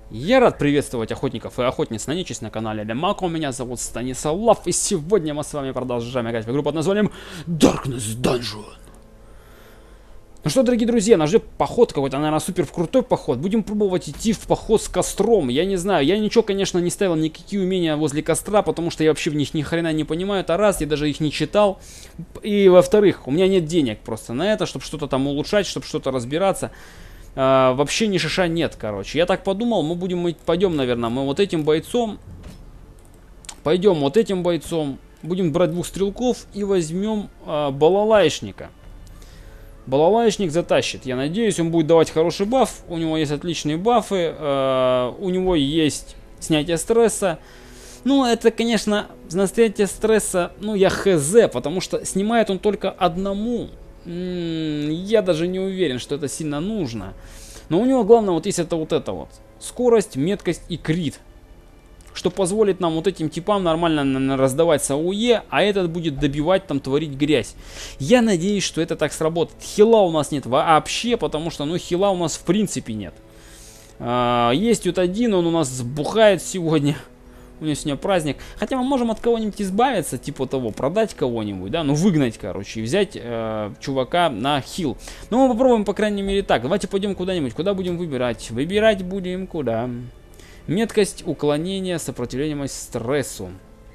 Я рад приветствовать охотников и охотниц на нечисть на канале Лемако. Меня зовут Станислав, и сегодня мы с вами продолжаем играть в игру под названием Darkness Dungeon. Ну что, дорогие друзья, нас ждет поход какой-то, наверное, супер крутой поход. Будем пробовать идти в поход с костром. Я не знаю, я ничего, конечно, не ставил, никакие умения возле костра, потому что я вообще в них ни хрена не понимаю. Это раз, я даже их не читал. И во-вторых, у меня нет денег просто на это, чтобы что-то там улучшать, чтобы что-то разбираться. Вообще ни шиша нет, короче. Я так подумал, пойдем, наверное, мы вот этим бойцом. Пойдем вот этим бойцом. Будем брать двух стрелков и возьмем балалайшника. Балалайшник затащит. Я надеюсь, он будет давать хороший баф. У него есть отличные бафы. У него есть снятие стресса. Ну, это, конечно, снятие стресса, ну, я хз, потому что снимает он только одному. Я даже не уверен, что это сильно нужно. Но у него главное вот есть это вот. Скорость, меткость и крит. Что позволит нам вот этим типам нормально раздавать с АОЕ, а этот будет добивать, там, творить грязь. Я надеюсь, что это так сработает. Хила у нас нет вообще, потому что, ну, хила у нас в принципе нет. Есть вот один, он у нас сбухает сегодня. У него сегодня праздник. Хотя мы можем от кого-нибудь избавиться, типа того, продать кого-нибудь, да, ну выгнать, короче, и взять чувака на хил. Ну мы попробуем, по крайней мере, так. Давайте пойдем куда-нибудь. Куда будем выбирать? Выбирать будем куда? Меткость, уклонение, сопротивляемость стрессу.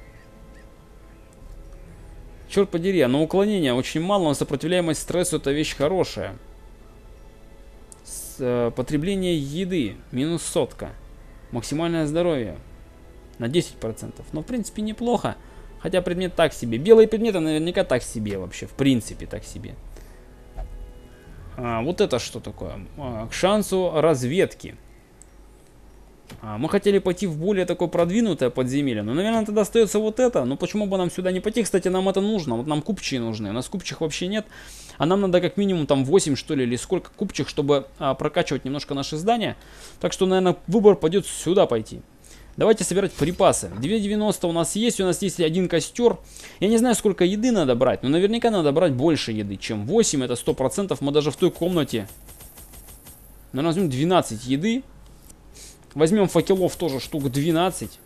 Черт подери, но уклонение очень мало, но сопротивляемость стрессу это вещь хорошая. Потребление еды, минус 100. Максимальное здоровье. На 10%. Но в принципе неплохо. Хотя предмет так себе. Белые предметы наверняка так себе вообще. В принципе так себе. Вот это что такое? К шансу разведки. Мы хотели пойти в более такое продвинутое подземелье. Но, наверное, тогда остается вот это. Но почему бы нам сюда не пойти? Кстати, нам это нужно. Вот нам купчие нужны. У нас купчих вообще нет. А нам надо как минимум там 8 что ли. Или сколько купчих, чтобы прокачивать немножко наши здания. Так что, наверное, выбор пойдет сюда пойти. Давайте собирать припасы. 2,90 у нас есть один костер. Я не знаю, сколько еды надо брать, но наверняка надо брать больше еды, чем 8, это 100%. Мы даже в той комнате, наверное, возьмем 12 еды. Возьмем факелов тоже штук 12.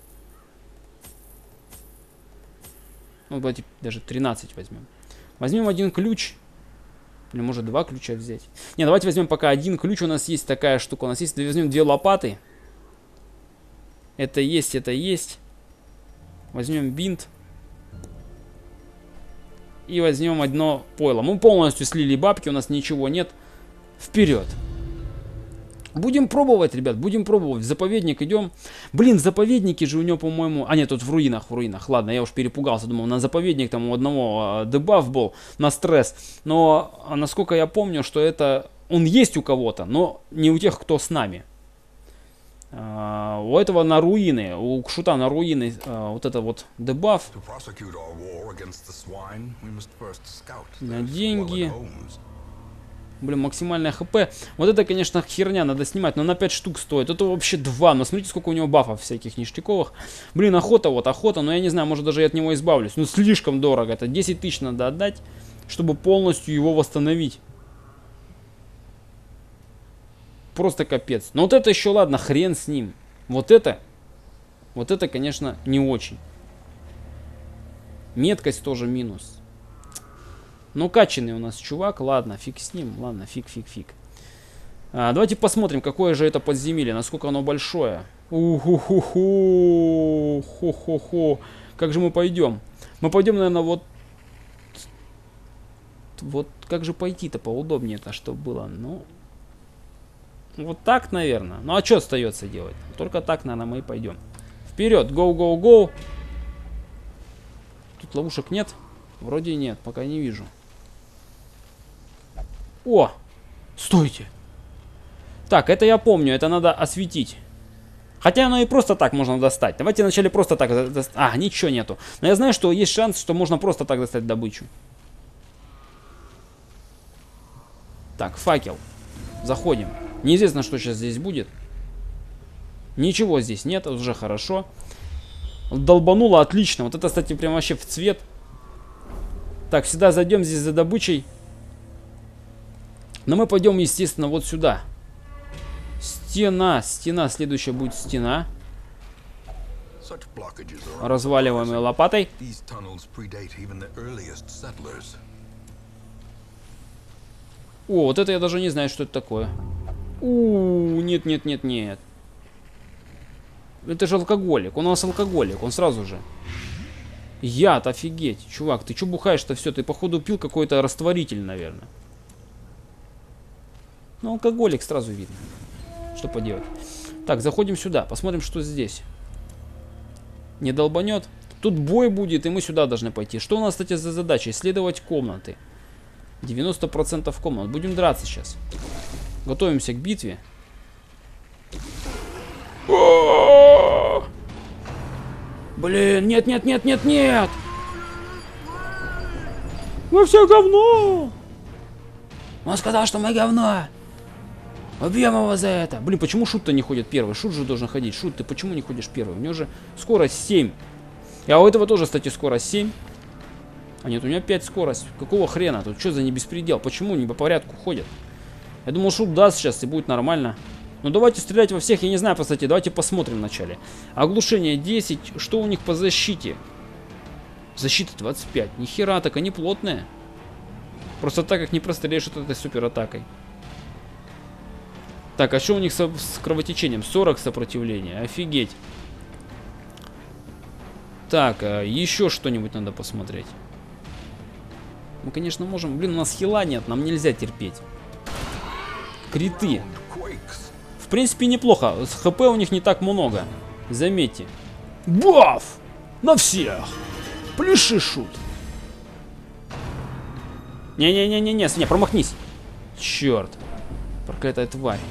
Ну, давайте даже 13 возьмем. Возьмем один ключ. Или может 2 ключа взять. Не, давайте возьмем пока один ключ. У нас есть такая штука. У нас есть, возьмем 2 лопаты. Это есть, это есть. Возьмем бинт. И возьмем одно пойло. Мы полностью слили бабки, у нас ничего нет. Вперед. Будем пробовать, ребят, будем пробовать. В заповедник идем. Блин, заповедники же у него, по-моему... А нет, тут в руинах. Ладно, я уж перепугался. Думал, на заповедник там у одного дебаф был на стресс. Но, насколько я помню, что это... Он есть у кого-то, но не у тех, кто с нами. У этого на руины, у Кшута на руины вот это вот дебаф на деньги. Блин, максимальная хп. Вот это, конечно, херня, надо снимать, но на 5 штук стоит. Это вообще 2, но смотрите, сколько у него бафов всяких ништяковых. Блин, охота, но я не знаю, может даже я от него избавлюсь. Ну, слишком дорого, это 10 тысяч надо отдать, чтобы полностью его восстановить. Просто капец. Но вот это еще ладно, хрен с ним. Вот это, конечно, не очень. Меткость тоже минус. Ну, качанный у нас чувак. Ладно, фиг с ним. Ладно, фиг. Давайте посмотрим, какое же это подземелье. Насколько оно большое. Хо-хо-хо. Как же мы пойдем? Мы пойдем, наверное, вот как же пойти-то поудобнее-то, чтобы было. Ну... Вот так, наверное. Ну а что остается делать? Только так, наверное, мы и пойдем. Вперед, go. Тут ловушек нет? Вроде нет, пока не вижу. О! Стойте! Так, это я помню, это надо осветить. Хотя оно и просто так можно достать. Давайте вначале просто так достать. А, ничего нету. Но я знаю, что есть шанс, что можно просто так достать добычу. Так, факел. Заходим. Неизвестно, что сейчас здесь будет. Ничего здесь нет, уже хорошо. Долбануло, отлично. Вот это, кстати, прям вообще в цвет. Так, сюда зайдем здесь за добычей. Но мы пойдем, естественно, вот сюда. Стена. Стена. Следующая будет стена. Разваливаем ее лопатой. О, вот это я даже не знаю, что это такое. Нет, нет, нет, нет. Это же алкоголик. Он у нас алкоголик. Он сразу же. Яд, офигеть. Чувак, ты что бухаешь-то все? Ты, походу, пил какой-то растворитель, наверное. Ну, алкоголик сразу видно. Что поделать. Так, заходим сюда. Посмотрим, что здесь. Не долбанет. Тут бой будет, и мы сюда должны пойти. Что у нас, кстати, за задача? Исследовать комнаты. 90% комнат. Будем драться сейчас. Готовимся к битве. Блин, нет, нет, нет, нет, нет. Мы все говно. Он сказал, что мы говно. Убьем его за это. Блин, почему Шут-то не ходит первый? Шут же должен ходить. Шут, ты почему не ходишь первый? У него же скорость 7. А у этого тоже, кстати, скорость 7. А нет, у меня 5 скорость. Какого хрена? Тут что за не беспредел? Почему не по порядку ходят? Я думал, Шут даст сейчас и будет нормально. Ну давайте стрелять во всех. Я не знаю, кстати, давайте посмотрим вначале. Оглушение 10. Что у них по защите? Защита 25. Нихера, так они плотные. Просто так как не прострелишь от этой супер атакой. Так, а что у них с кровотечением? 40 сопротивления. Офигеть. Так, еще что-нибудь надо посмотреть. Мы, конечно, можем... Блин, у нас хила нет, нам нельзя терпеть. Криты. В принципе, неплохо. С ХП у них не так много. Заметьте. Баф! На всех! Пляши, Шут. Не-не-не-не-не, свинья, промахнись. Черт. Проклятая тварь.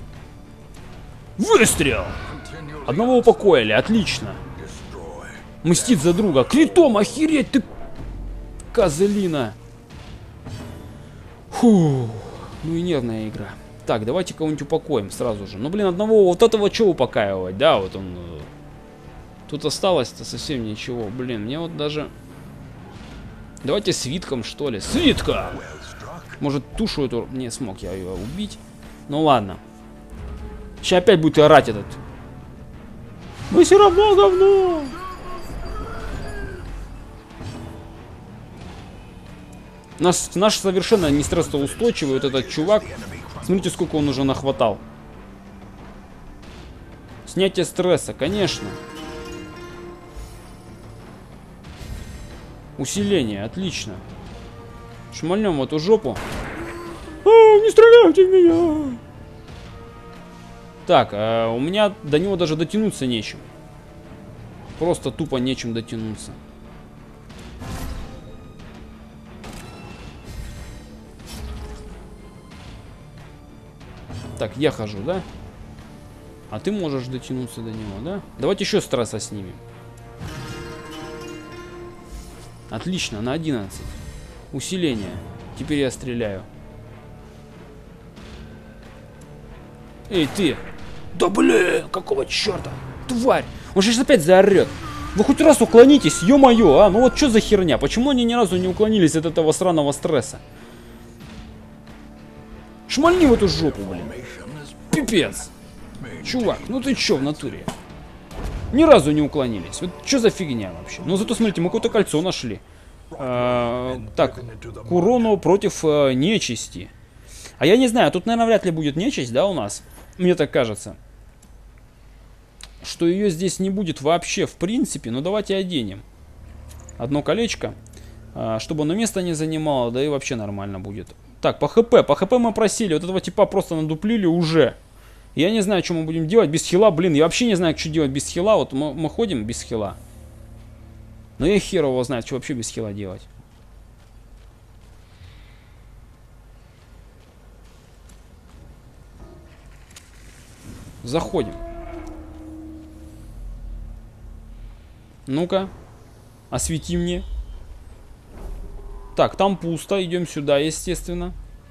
Выстрел! Одного упокоили, отлично. Мстит за друга. Критом, охереть ты, козлина. Фу. Ну и нервная игра. Так, давайте кого-нибудь упокоим сразу же. Ну, блин, одного вот этого что упокаивать, да, вот он. Тут осталось-то совсем ничего. Блин, мне вот даже... Давайте свитком, что ли. Свитка! Может, тушу эту... Не смог я ее убить. Ну, ладно. Сейчас опять будет орать этот. Мы все равно говно! Наш совершенно не стрессоустойчивый вот этот чувак. Смотрите, сколько он уже нахватал. Снятие стресса, конечно. Усиление, отлично. Шмальнем в эту жопу. Не стреляйте в меня! Так, у меня до него даже дотянуться нечем. Просто тупо нечем дотянуться. Так, я хожу, да? А ты можешь дотянуться до него, да? Давайте еще стресса снимем. Отлично, на 11. Усиление. Теперь я стреляю. Эй, ты! Да блин, какого черта? Тварь! Он сейчас опять заорет. Вы хоть раз уклонитесь, ё-моё, а? Ну вот что за херня? Почему они ни разу не уклонились от этого сраного стресса? Шмальни в эту жопу, блин. Пипец. Чувак, ну ты чё в натуре? Ни разу не уклонились. Вот что за фигня вообще? Ну зато смотрите, мы какое-то кольцо нашли. Так, Курону против нечисти. А я не знаю, тут, наверное, вряд ли будет нечисть, да, у нас? Мне так кажется. Что ее здесь не будет вообще, в принципе. Но давайте оденем. Одно колечко. Чтобы оно место не занимало, да и вообще нормально будет. Так, по ХП. По ХП мы просили. Вот этого типа просто надуплили уже. Я не знаю, что мы будем делать без хила. Блин, я вообще не знаю, что делать без хила. Вот мы ходим без хила. Но я хер его знает, что вообще без хила делать. Заходим. Ну-ка. Освети мне. Так, там пусто. Идем сюда, естественно.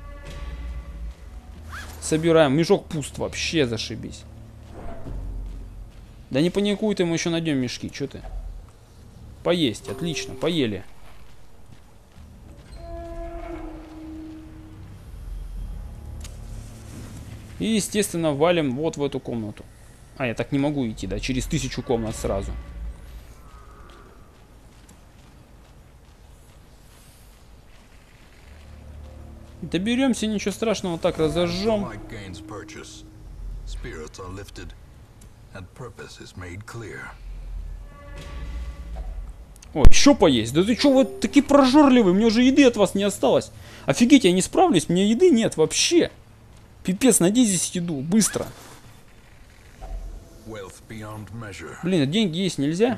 Собираем. Мешок пуст. Вообще зашибись. Да не паникуй ты, мы еще найдем мешки. Че ты? Поесть. Отлично. Поели. И, естественно, валим вот в эту комнату. А, я так не могу идти, да, через 1000 комнат сразу. Доберемся, ничего страшного, так разожжем. О, еще поесть. Да ты что, вы такие прожорливые, мне уже еды от вас не осталось. Офигеть, я не справлюсь, мне еды нет вообще. Пипец, найди здесь еду, быстро. Блин, а деньги есть нельзя?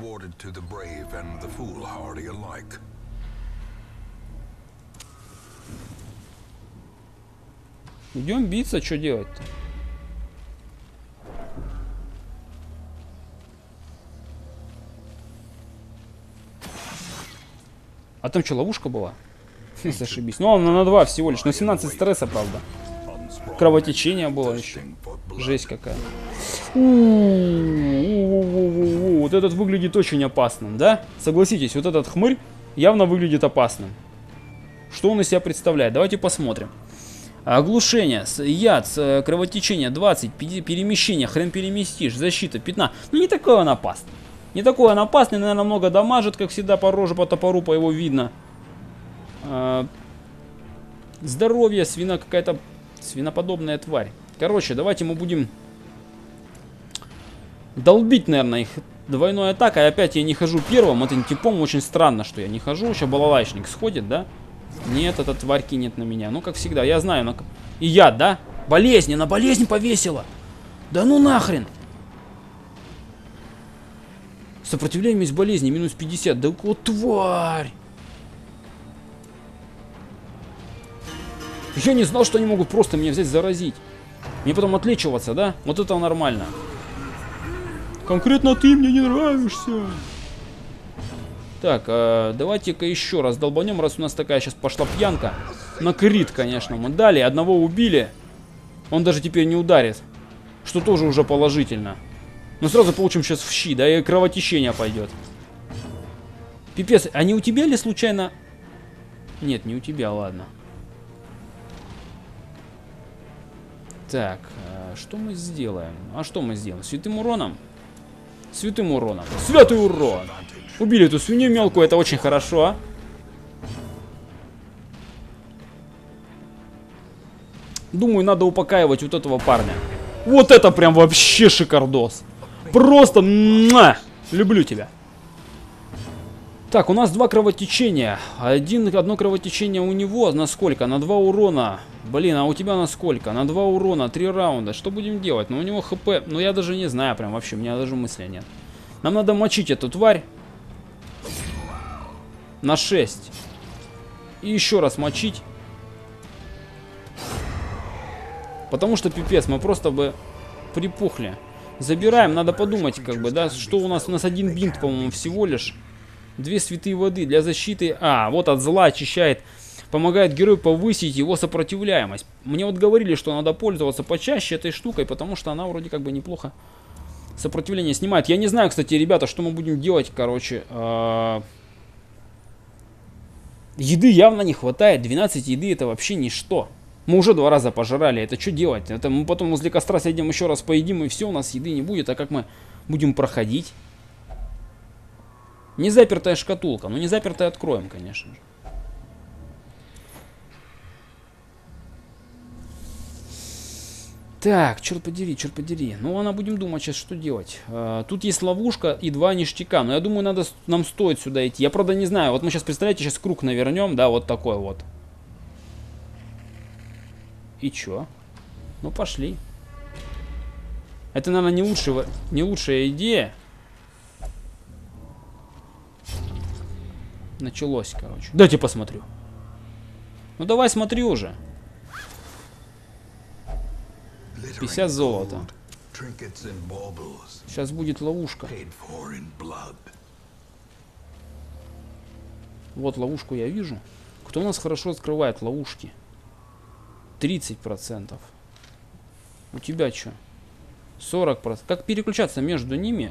Идем биться, что делать-то? А там что, ловушка была? Зашибись. Ну, она на 2 всего лишь. На 17 стресса, правда. Кровотечение было еще. Жесть какая. Вот этот выглядит очень опасным, да? Согласитесь, вот этот хмырь явно выглядит опасным. Что он из себя представляет? Давайте посмотрим. Оглушение, яд, кровотечение 20, перемещение, хрен переместишь, защита 15. Ну не такой он опасный. Не такой он опасный, наверное, много дамажит, как всегда, по роже, по топору, по его видно. Здоровье, какая-то свиноподобная тварь. Короче, давайте мы будем долбить, наверное, их двойной атакой. Опять я не хожу первым, этим типом очень странно, что я не хожу. Сейчас балалайшник сходит, да? Нет, эта тварь кинет на меня. Ну, как всегда, я знаю. И яд, да? Болезнь, на болезнь повесила. Да ну нахрен. Сопротивляемость болезни минус 50. Да вот тварь. Я не знал, что они могут просто меня взять заразить. Мне потом отлечиваться, да? Вот это нормально. Конкретно ты мне не нравишься. Так, давайте-ка еще раз долбанем, раз у нас такая сейчас пошла пьянка. На крит, конечно, мы дали. Одного убили. Он даже теперь не ударит. Что тоже уже положительно. Но сразу получим сейчас в щи, да, и кровотечение пойдет. Пипец, а не у тебя ли случайно... Нет, не у тебя, ладно. Так, что мы сделаем? А что мы сделаем? Святым уроном? Святым уроном. Святый урон! Убили эту свинью мелкую, это очень хорошо. Думаю, надо упокаивать вот этого парня. Вот это прям вообще шикардос. Просто люблю тебя. Так, у нас 2 кровотечения. Одно кровотечение у него на сколько? На 2 урона. Блин, а у тебя на сколько? На 2 урона, 3 раунда. Что будем делать? Ну, у него хп. Ну, я даже не знаю прям вообще. У меня даже мысли нет. Нам надо мочить эту тварь. На 6. И еще раз мочить. Потому что, пипец, мы просто бы припухли. Забираем, надо подумать, как бы, да, что у нас 1 бинт, по-моему, всего лишь. 2 святые воды для защиты. А, вот от зла очищает. Помогает герою повысить его сопротивляемость. Мне вот говорили, что надо пользоваться почаще этой штукой, потому что она вроде как бы неплохо сопротивление снимает. Я не знаю, кстати, ребята, что мы будем делать, короче. Еды явно не хватает. 12 еды это вообще ничто. Мы уже 2 раза пожрали. Это что делать? Это мы потом возле костра сидим, еще раз поедим, и все, у нас еды не будет. А как мы будем проходить? Не запертая шкатулка. Ну, не запертая откроем, конечно же. Так, черт подери. Ну, ладно, будем думать сейчас, что делать. Тут есть ловушка и 2 ништяка. Но я думаю, нам стоит сюда идти. Я, правда, не знаю. Вот мы сейчас, представляете, сейчас круг навернем, да, вот такой вот. И чё? Ну, пошли. Это, наверное, не лучшая идея. Началось, короче. Дайте посмотрю. Ну, давай смотри уже. 50 золота. Сейчас будет ловушка. Вот ловушку я вижу. Кто у нас хорошо открывает ловушки? 30%. У тебя что? 40%. Как переключаться между ними?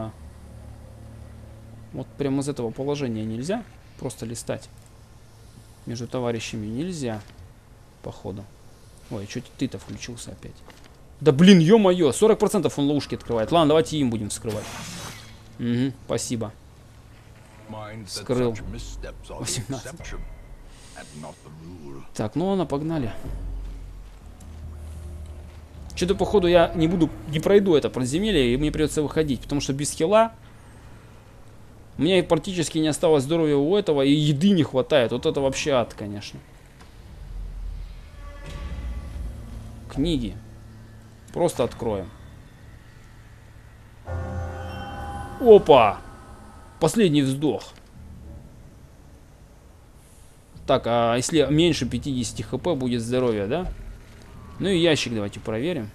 Вот прямо из этого положения нельзя просто листать. Между товарищами нельзя. Походу. Ой, что ты-то включился опять? Да блин, ё-моё, 40% он ловушки открывает. Ладно, давайте им будем вскрывать. Угу, спасибо. Скрыл. 18. Так, ну ладно, погнали. Что-то, походу, я не пройду это подземелье, и мне придется выходить, потому что без хила у меня практически не осталось здоровья у этого, и еды не хватает. Вот это вообще ад, конечно. Книги. Просто откроем. Опа! Последний вздох. Так, а если меньше 50 хп будет здоровье, да? Ну и ящик давайте проверим.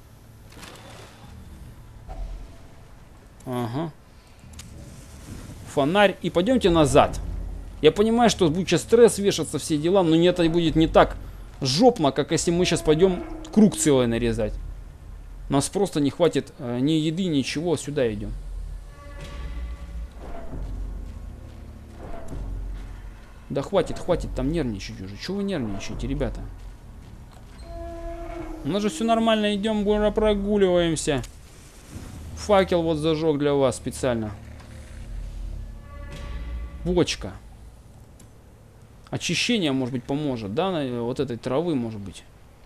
Ага. Фонарь. И пойдемте назад. Я понимаю, что будет сейчас стресс вешаться, все дела, но это будет не так жопно, как если мы сейчас пойдем круг целый нарезать. Нас просто не хватит ни еды, ничего. Сюда идем. Да хватит, хватит там нервничать уже. Чего вы нервничаете, ребята? У нас же все нормально, идем, прогуливаемся. Факел вот зажег для вас специально. Бочка. Очищение, может быть, поможет, да? Вот этой травы, может быть.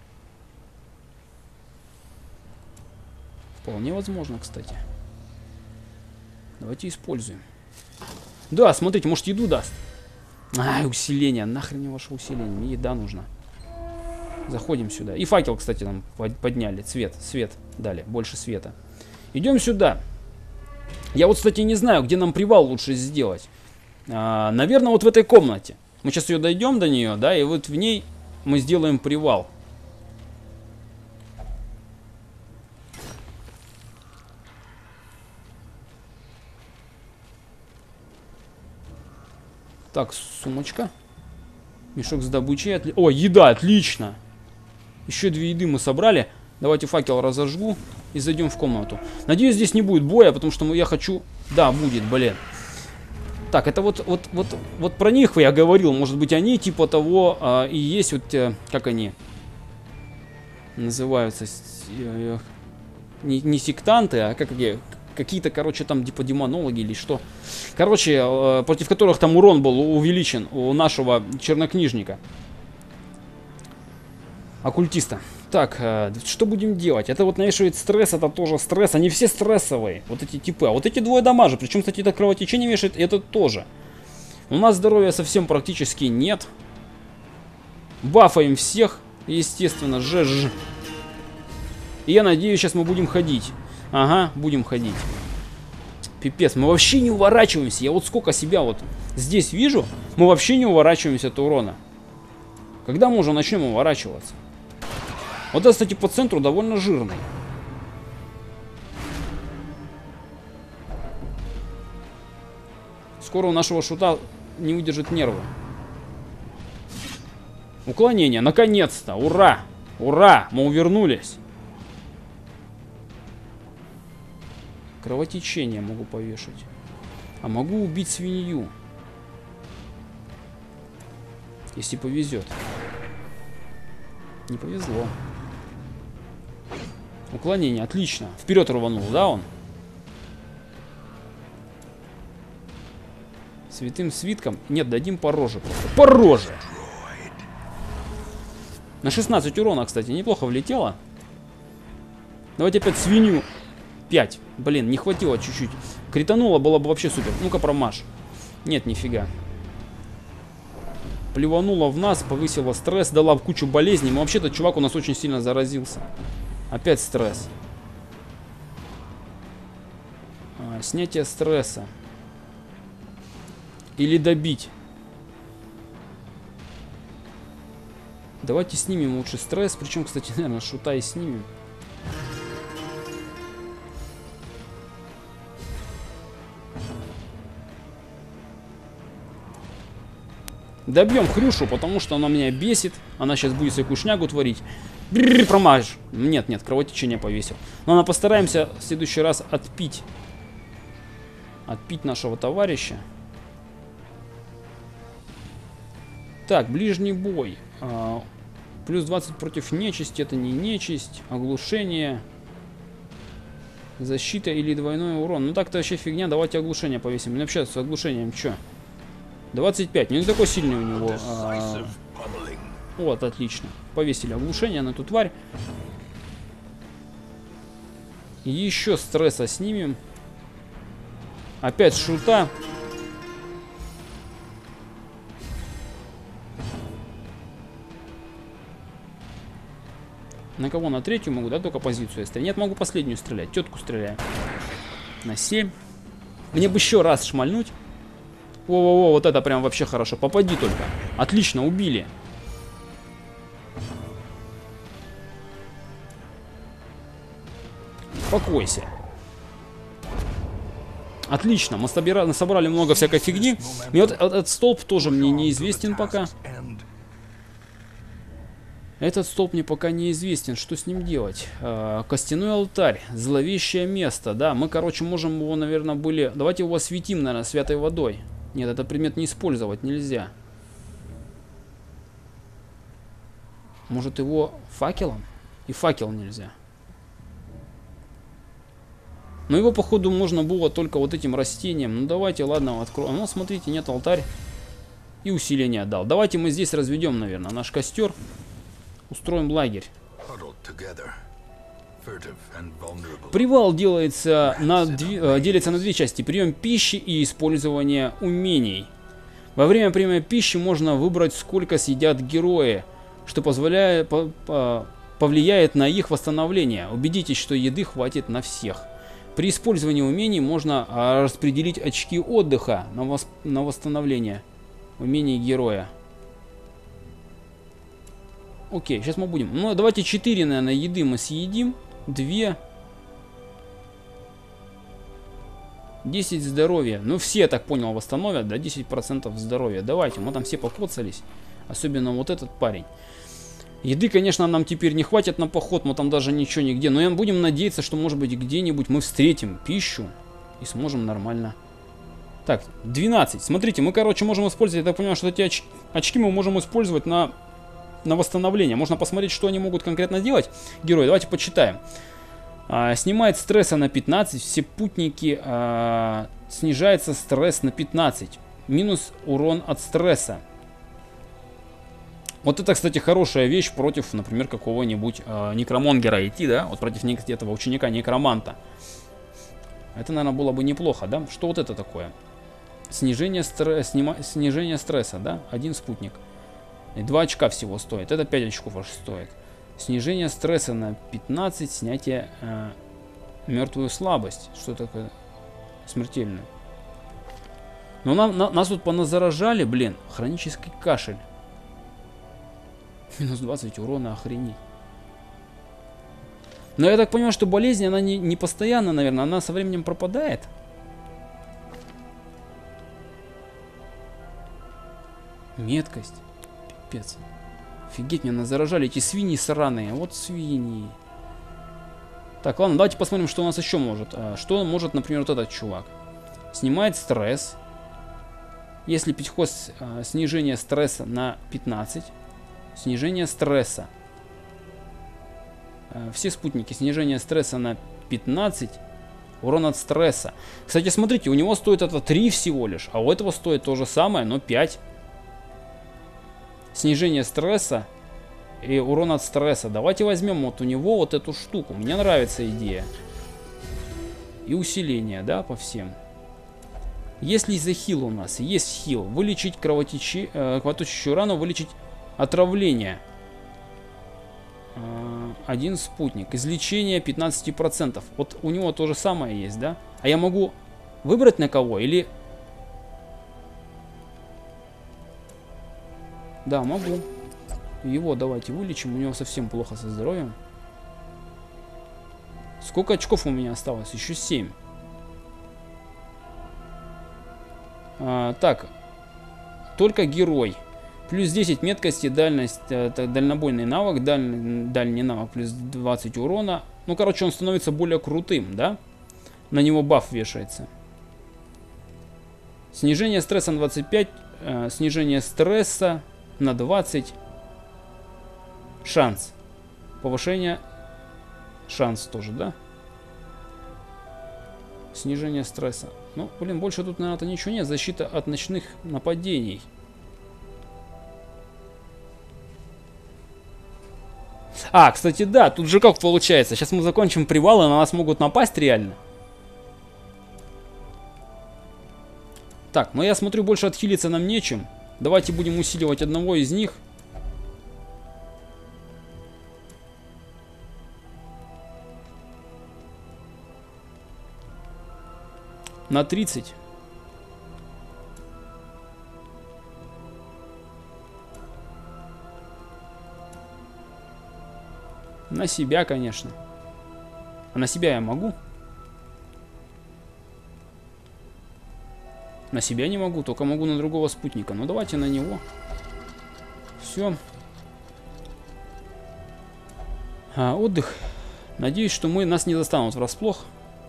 Вполне возможно, кстати. Давайте используем. Да, смотрите, может, еду даст. Ай, усиление. Нахрен мне ваше усиление. Мне еда нужна. Заходим сюда. И факел, кстати, нам подняли. Свет дали. Больше света. Идем сюда. Я вот, кстати, не знаю, где нам привал лучше сделать. Наверное, вот в этой комнате. Мы сейчас ее дойдем до нее, да, и вот в ней мы сделаем привал. Так, сумочка. Мешок с добычей. О, еда, отлично. Еще 2 еды мы собрали. Давайте факел разожгу и зайдем в комнату. Надеюсь, здесь не будет боя, потому что я хочу... Да, будет, блин. Так, это вот про них я говорил. Может быть, они типа того и есть вот... как они называются? Не сектанты, а как какие-то, короче, там типа демонологи или что. Короче, против которых там урон был увеличен у нашего чернокнижника. Оккультиста. Так, что будем делать? Это вот навешивает стресс, это тоже стресс. Они все стрессовые, вот эти типы. А вот эти двое дамажа. Причем, кстати, это кровотечение вешает, это тоже. У нас здоровья совсем практически нет. Бафаем всех, естественно, жж. И я надеюсь, сейчас мы будем ходить. Ага, будем ходить. Пипец, мы вообще не уворачиваемся. Я вот сколько себя вот здесь вижу, мы вообще не уворачиваемся от урона. Когда мы уже начнем уворачиваться? Вот это, кстати, по центру довольно жирный. Скоро у нашего шута не выдержит нервы. Уклонение, наконец-то, ура! Ура, мы увернулись. Кровотечение могу повешать. А могу убить свинью. Если повезет. Не повезло. Уклонение, отлично. Вперед рванул, да, он? Святым свитком. Нет, дадим по роже просто. По роже! На 16 урона, кстати, неплохо влетело. Давайте опять свинью. 5. Блин, не хватило чуть-чуть. Критануло, было бы вообще супер. Ну-ка, промажь. Нет, нифига. Плеванула в нас, повысила стресс, дала кучу болезней. Но вообще-то чувак у нас очень сильно заразился. Опять стресс. Снятие стресса. Или добить. Давайте снимем лучше стресс. Причем, кстати, наверное, шута и снимем. Добьем Хрюшу, потому что она меня бесит. Она сейчас будет всякую шнягу творить. Промажь. Нет, кровотечение повесил. Но она постараемся в следующий раз отпить. Отпить нашего товарища. Так, ближний бой. Плюс 20 против нечисти. Это не нечисть. Оглушение. Защита или двойной урон. Ну так-то вообще фигня. Давайте оглушение повесим. Ну вообще с оглушением что? 25. Не такой сильный у него. Вот, отлично. Повесили оглушение на эту тварь. Еще стресса снимем. Опять шута. На кого? На третью могу, да, только позицию я стрелять? Нет, могу последнюю стрелять. Тетку стреляю. На 7. Мне бы еще раз шмальнуть. Во-во-во, вот это прям вообще хорошо. Попади только. Отлично, убили. Успокойся. Отлично, мы собрали много всякой фигни. И вот этот столб тоже мне неизвестен пока. Этот столб мне пока неизвестен. Что с ним делать? Костяной алтарь. Зловещее место. Да, мы, короче, можем его, наверное, были... Давайте его осветим, наверное, святой водой. Нет, этот предмет не использовать нельзя. Может, его факелом? И факел нельзя. Но его, походу, можно было только вот этим растением. Ну, давайте, ладно, откроем. Ну, смотрите, нет, алтарь. И усиление отдал. Давайте мы здесь разведем, наверное, наш костер. Устроим лагерь. Привал делится делится на две части. Прием пищи и использование умений. Во время приема пищи можно выбрать, сколько съедят герои, что повлияет на их восстановление. Убедитесь, что еды хватит на всех. При использовании умений можно распределить очки отдыха на восстановление умений героя. Окей, сейчас мы будем. Ну, давайте 4, наверное, еды мы съедим. 2. 10 здоровья. Ну, все, я так понял, восстановят, да, 10% здоровья. Давайте, мы там все покоцались. Особенно вот этот парень. Еды, конечно, нам теперь не хватит на поход, мы там даже ничего нигде. Но будем надеяться, что, может быть, где-нибудь мы встретим пищу и сможем нормально. Так, 12. Смотрите, мы, короче, можем использовать, я так понимаю, что эти очки мы можем использовать на восстановление. Можно посмотреть, что они могут конкретно делать. Герои, давайте почитаем. Снимает стресса на 15. Все путники. Снижается стресс на 15. Минус урон от стресса. Вот это, кстати, хорошая вещь против, например, какого-нибудь некромонгера идти, да? Вот против этого ученика некроманта. Это, наверное, было бы неплохо, да? Что вот это такое? Снижение стресса, да? Один спутник. И 2 очка всего стоит. Это 5 очков аж стоит. Снижение стресса на 15. Снятие мертвую слабость. Что такое? Смертельное. Но нас тут поназаражали, блин. Хронический кашель. Минус 20 урона, охренеть. Но я так понимаю, что болезнь, она не постоянно, наверное. Она со временем пропадает. Меткость. Пипец. Офигеть, меня заражали эти свиньи сраные. Вот свиньи. Так, ладно, давайте посмотрим, что у нас еще может. Что может, например, вот этот чувак. Снимает стресс. Если пить хост, снижение стресса на 15. Снижение стресса. Все спутники. Снижение стресса на 15. Урон от стресса. Кстати, смотрите, у него стоит это 3 всего лишь. А у этого стоит то же самое, но 5. Снижение стресса и урон от стресса. Давайте возьмем вот у него вот эту штуку. Мне нравится идея. И усиление, да, по всем. Если за хил у нас есть хил, вылечить кровоточащую рану, вылечить отравление. Один спутник. Излечение 15%. Вот у него то же самое есть, да? А я могу выбрать на кого? Или... Да, могу. Его давайте вылечим. У него совсем плохо со здоровьем. Сколько очков у меня осталось? Еще 7. Так. Только герой. Плюс 10 меткости, дальность, дальнобойный навык, дальний навык, плюс 20 урона. Ну, короче, он становится более крутым, да? На него баф вешается. Снижение стресса на 25, снижение стресса на 20. Шанс. Повышение. Шанс тоже, да? Снижение стресса. Ну, блин, больше тут, наверное, ничего нет. Защита от ночных нападений. А, кстати, да, тут же как получается. Сейчас мы закончим привал, и на нас могут напасть реально. Так, но я смотрю, больше отхилиться нам нечем. Давайте будем усиливать одного из них. На 30. На себя, конечно. А на себя я могу? На себя не могу, только могу на другого спутника. Ну давайте на него. Все. Отдых. Надеюсь, что нас не застанут врасплох.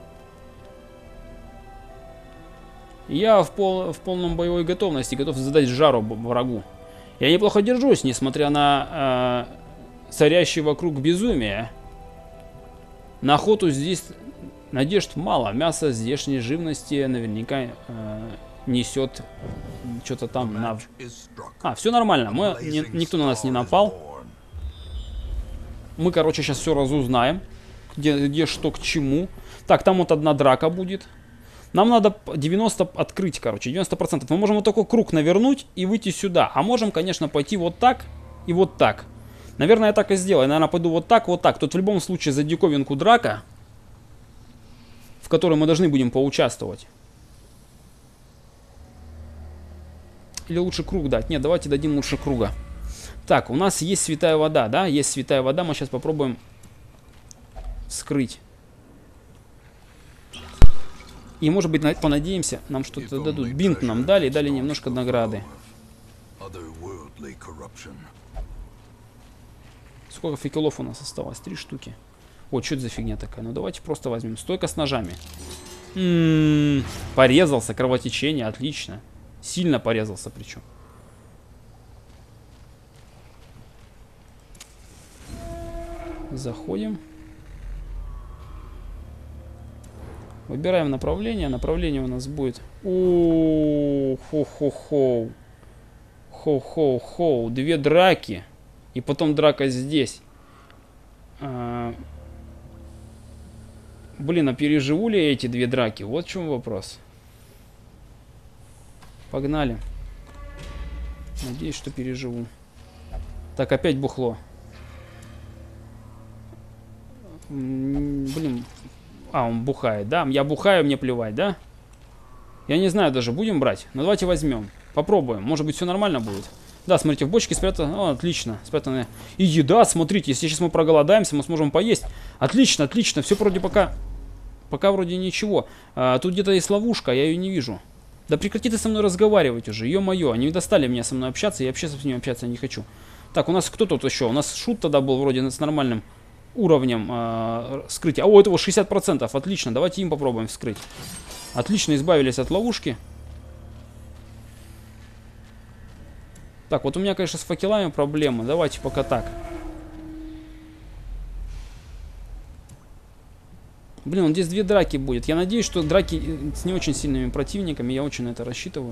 Я в полном боевой готовности, готов задать жару врагу. Я неплохо держусь, несмотря на царящее вокруг безумие. На охоту здесь надежд мало. Мясо здешней живности наверняка несет что-то там. Все нормально. Никто на нас не напал. Мы, короче, сейчас все разузнаем. Где что к чему. Так, там вот одна драка будет. Нам надо 90 открыть, короче, 90%. Мы можем вот такой круг навернуть и выйти сюда. А можем, конечно, пойти вот так и вот так. Наверное, я так и сделаю. Наверное, пойду вот так, вот так. Тут в любом случае за диковинку драка, в которой мы должны будем поучаствовать. Или лучше круг дать? Нет, давайте дадим лучше круга. Так, у нас есть святая вода, да? Есть святая вода. Мы сейчас попробуем вскрыть. И, может быть, понадеемся, нам что-то дадут. Бинт нам дали, дали немножко награды. Сколько факелов у нас осталось? 3 штуки. О, что это за фигня такая? Ну, давайте просто возьмем. Стойка с ножами. Порезался, кровотечение, отлично. Сильно порезался причем. Заходим. Выбираем направление. Направление у нас будет... Хо-хо-хо. Хо-хо-хо. 2 драки. И потом драка здесь. Блин, а переживу ли я эти 2 драки? Вот в чем вопрос. Погнали. Надеюсь, что переживу. Так, опять бухло. Блин. Он бухает, да? Я бухаю, мне плевать, да? Я не знаю даже, будем брать? Ну, давайте возьмем. Попробуем. Может быть, все нормально будет. Да, смотрите, в бочке спрятано. Отлично. Спрятано. И еда, смотрите, если сейчас мы проголодаемся, мы сможем поесть. Отлично, отлично. Все вроде пока вроде ничего. Тут где-то есть ловушка, я ее не вижу. Да прекрати ты со мной разговаривать уже. Ё-моё, они достали меня со мной общаться, я вообще с ними общаться не хочу. Так, у нас кто тут еще? У нас шут тогда был вроде с нормальным уровнем скрытия. О, этого 60%. Отлично, давайте им попробуем вскрыть. Отлично, избавились от ловушки. Так, вот у меня, конечно, с факелами проблемы. Давайте пока так. Блин, вот здесь 2 драки будет. Я надеюсь, что драки с не очень сильными противниками. Я очень на это рассчитываю.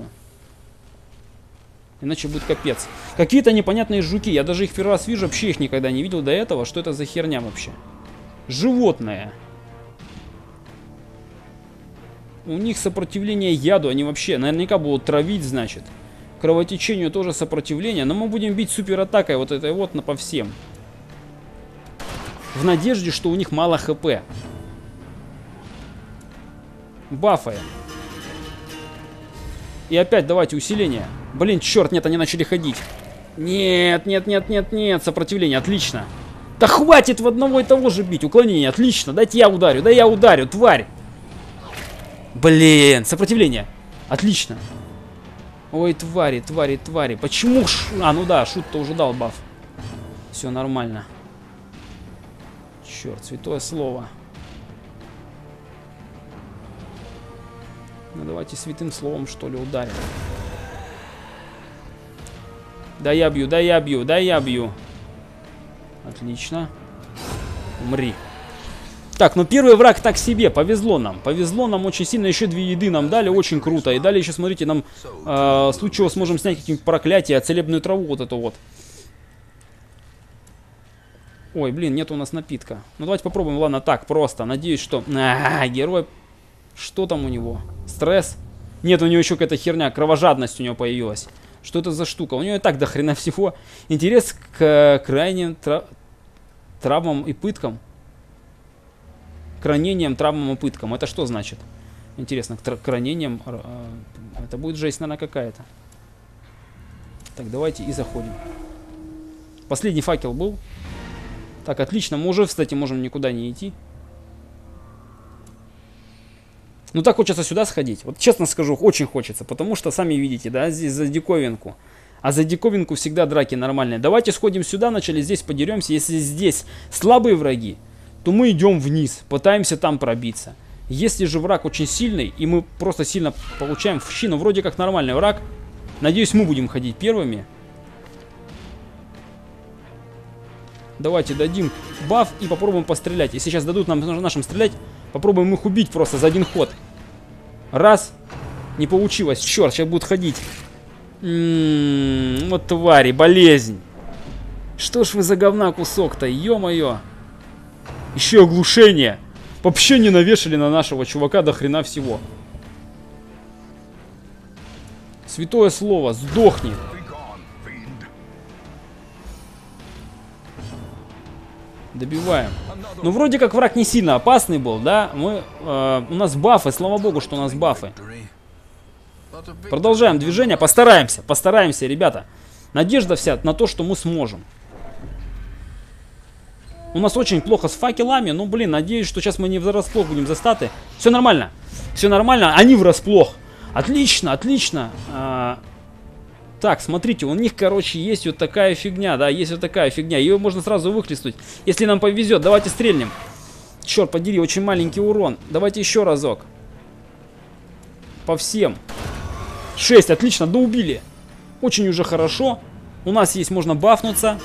Иначе будет капец. Какие-то непонятные жуки. Я даже их первый раз вижу. Вообще их никогда не видел до этого. Что это за херня вообще? Животное. У них сопротивление яду. Они вообще наверняка будут травить, значит. Кровотечению тоже сопротивление. Но мы будем бить суператакой вот этой вот по всем. В надежде, что у них мало хп. Бафаем. И опять давайте усиление. Блин, черт, нет, они начали ходить. Нет, нет, нет, нет, нет. Сопротивление, отлично. Да хватит в одного и того же бить. Уклонение, отлично. Дайте я ударю, да я ударю, тварь. Блин, сопротивление. Отлично. Ой, твари, твари, твари. Почему ну да, шут-то уже дал баф. Все нормально. Черт, святое слово. Ну давайте святым словом, что ли, ударим. Да я бью, да я бью, да я бью. Отлично. Умри. Так, ну первый враг так себе. Повезло нам. Повезло нам очень сильно. Еще 2 еды нам дали. Очень круто. И далее еще, смотрите, нам в случае чего сможем снять какие-нибудь проклятия, целебную траву вот эту вот. Ой, блин, нет у нас напитка. Ну давайте попробуем. Ладно, так, просто. Надеюсь, что... герой... Что там у него? Стресс? Нет, у него еще какая-то херня. Кровожадность у него появилась. Что это за штука? У него и так до хрена всего. Интерес к крайним травмам и пыткам. К ранениям, травмам и пыткам. Это что значит? Интересно, к ранениям... Это будет жесть, наверное, какая-то. Так, давайте и заходим. Последний факел был. Так, отлично. Мы уже, кстати, можем никуда не идти. Ну, так хочется сюда сходить. Вот честно скажу, очень хочется. Потому что, сами видите, да, здесь за диковинку. А за диковинку всегда драки нормальные. Давайте сходим сюда, начали здесь подеремся. Если здесь слабые враги, то мы идем вниз. Пытаемся там пробиться. Если же враг очень сильный, и мы просто сильно получаем в щи, ну, вроде как нормальный враг. Надеюсь, мы будем ходить первыми. Давайте дадим баф и попробуем пострелять. Если сейчас дадут нам нашим стрелять, попробуем их убить просто за один ход. Раз. Не получилось. Черт, сейчас будут ходить. Вот твари, болезнь. Что ж вы за говна кусок-то, ё-моё. Еще оглушение. Вообще не навешали на нашего чувака до хрена всего. Святое слово, сдохни. Добиваем. Ну, вроде как враг не сильно опасный был, да? У нас бафы, слава богу, что у нас бафы. Продолжаем движение, постараемся, ребята. Надежда вся на то, что мы сможем. У нас очень плохо с факелами, ну, блин, надеюсь, что сейчас мы не врасплох будем застаты. Все нормально, они врасплох. Отлично, отлично. Так, смотрите, у них, короче, есть вот такая фигня, да, есть вот такая фигня. Ее можно сразу выхлестнуть, если нам повезет. Давайте стрельнем. Черт подери, очень маленький урон. Давайте еще разок. По всем. 6, отлично, доубили. Очень уже хорошо. У нас есть, можно бафнуться.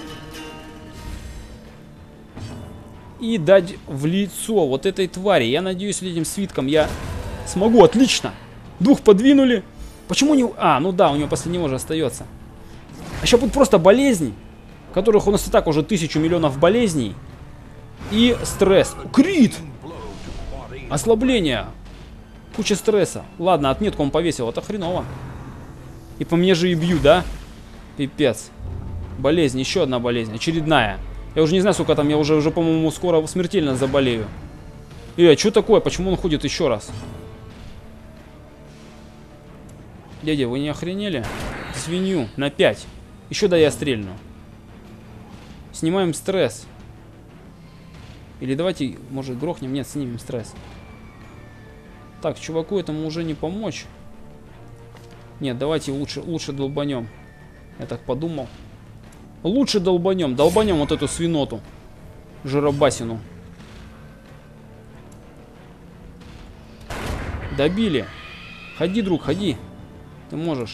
И дать в лицо вот этой твари. Я надеюсь, этим свитком я смогу. Отлично. 2 подвинули. Почему не... ну да, у него после него же остается. А сейчас будет просто болезни, которых у нас и так уже 1000 миллионов болезней. И стресс. Крит! Ослабление. Куча стресса. Ладно, отметку он повесил, это хреново. И по мне же и бью, да? Пипец. Болезнь, еще одна болезнь, очередная. Я уже не знаю, сколько там, я уже по-моему, скоро смертельно заболею. А что такое? Почему он ходит еще раз? Дядя, вы не охренели? Свинью на 5. Еще да я стрельну. Снимаем стресс. Или давайте, может, грохнем? Нет, снимем стресс. Так, чуваку этому уже не помочь. Нет, давайте лучше долбанем. Я так подумал. Лучше долбанем. Долбанем вот эту свиноту. Жиробасину. Добили. Ходи, друг, ходи. Ты можешь.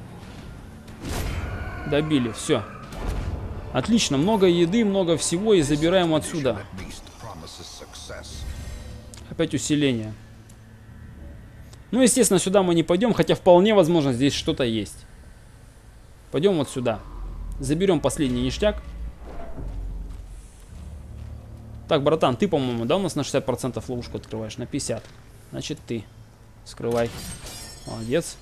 Добили, все. Отлично, много еды, много всего. И забираем отсюда. Опять усиление. Ну, естественно, сюда мы не пойдем. Хотя вполне возможно здесь что-то есть. Пойдем вот сюда. Заберем последний ништяк. Так, братан, ты, по-моему, да, у нас на 60% ловушку открываешь? На 50%. Значит, ты. Скрывай. Молодец.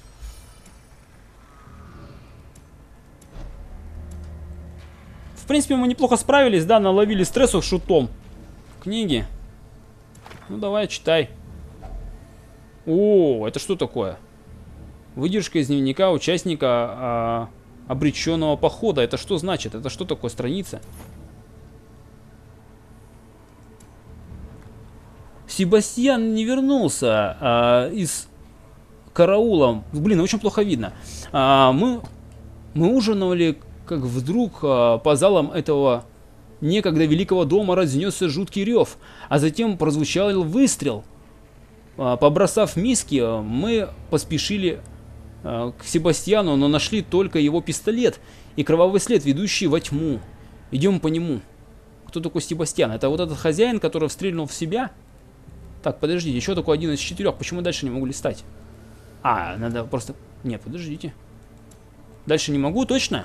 В принципе, мы неплохо справились, да, наловили стрессу шутом. Книги. Ну, давай, читай. О, это что такое? Выдержка из дневника участника обреченного похода. Это что значит? Это что такое страница? Себастьян не вернулся из караула. Блин, очень плохо видно. Мы ужинали, как вдруг по залам этого некогда великого дома разнесся жуткий рев, а затем прозвучал выстрел. Побросав миски, мы поспешили к Себастьяну, но нашли только его пистолет и кровавый след, ведущий во тьму. Идем по нему. Кто такой Себастьян? Это вот этот хозяин, который стрельнул в себя? Так, подождите, еще такой один из 4. Почему дальше не могу листать? А, надо просто... Нет, подождите. Дальше не могу, точно?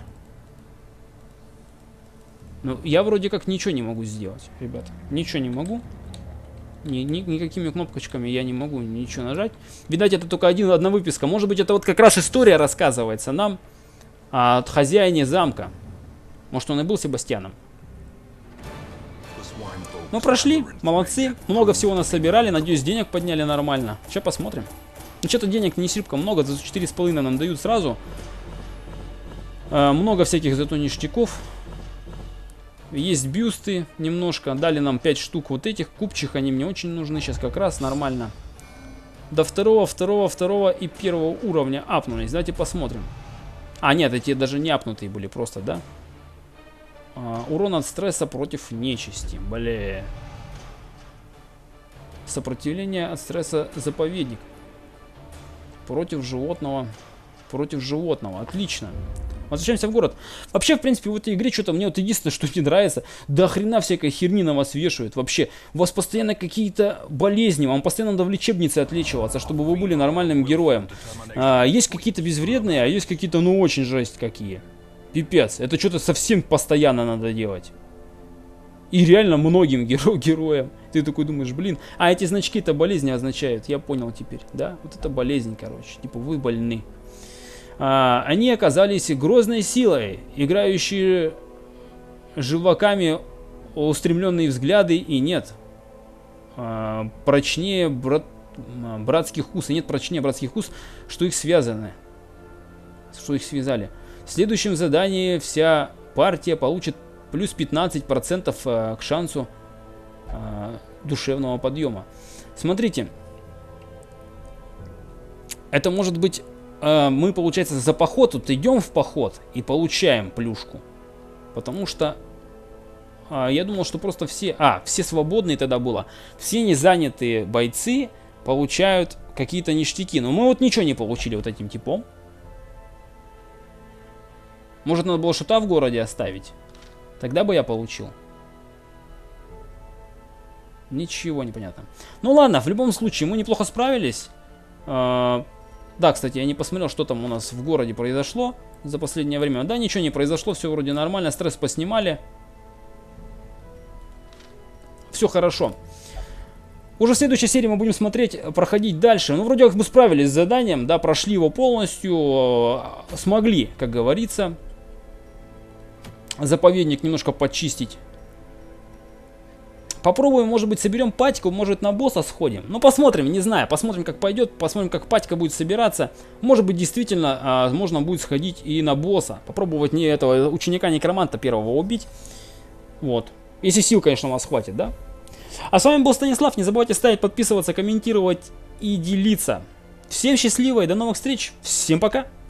Ну, я вроде как ничего не могу сделать, ребята. Ничего не могу. Никакими кнопочками я не могу ничего нажать. Видать, это только одна выписка. Может быть, это вот как раз история рассказывается нам от хозяина замка. Может, он и был Себастьяном. Ну, прошли, молодцы. Много всего нас собирали. Надеюсь, денег подняли нормально. Сейчас посмотрим. Ну, что-то денег не слишком много. За 4,5 нам дают сразу. Много всяких зато ништяков. Есть бюсты немножко. Дали нам 5 штук вот этих купчих. Они мне очень нужны сейчас как раз нормально. До второго и первого уровня апнулись. Давайте посмотрим. А, нет, эти даже не апнутые были просто, да? Урон от стресса против нечисти. Бля. Сопротивление от стресса заповедник. Против животного. Против животного. Отлично. Возвращаемся в город. Вообще, в принципе, в этой игре что-то мне вот единственное, что не нравится. Да хрена всякой херни на вас вешают. Вообще, у вас постоянно какие-то болезни. Вам постоянно надо в лечебнице отлечиваться, чтобы вы были нормальным героем. Есть какие-то безвредные, а есть какие-то, ну, очень жесть какие. Пипец. Это что-то совсем постоянно надо делать. И реально многим героям. Ты такой думаешь, блин. А эти значки-то болезни означают. Я понял теперь, да? Вот это болезнь, короче. Типа вы больны. Они оказались грозной силой, играющие желваками устремленные взгляды и нет прочнее братских уз, и нет прочнее братских уз, что их связаны, что их связали. В следующем задании вся партия получит плюс 15% к шансу душевного подъема. Смотрите, это может быть... Мы, получается, за поход тут идем в поход и получаем плюшку. Потому что я думал, что просто все... все свободные тогда было. Все незанятые бойцы получают какие-то ништяки. Но мы вот ничего не получили вот этим типом. Может, надо было шута в городе оставить? Тогда бы я получил. Ничего не понятно. Ну ладно, в любом случае, мы неплохо справились. Да, кстати, я не посмотрел, что там у нас в городе произошло за последнее время. Да, ничего не произошло, все вроде нормально, стресс поснимали. Все хорошо. Уже в следующей серии мы будем смотреть, проходить дальше. Ну, вроде как мы справились с заданием, да, прошли его полностью, смогли, как говорится, заповедник немножко почистить. Попробуем, может быть, соберем патику, может, на босса сходим. Ну, посмотрим, не знаю, посмотрим, как пойдет, посмотрим, как патика будет собираться. Может быть, действительно, можно будет сходить и на босса. Попробовать не этого ученика-некроманта первого убить. Вот. Если сил, конечно, у вас хватит, да? А с вами был Станислав. Не забывайте ставить, подписываться, комментировать и делиться. Всем счастливо и до новых встреч. Всем пока.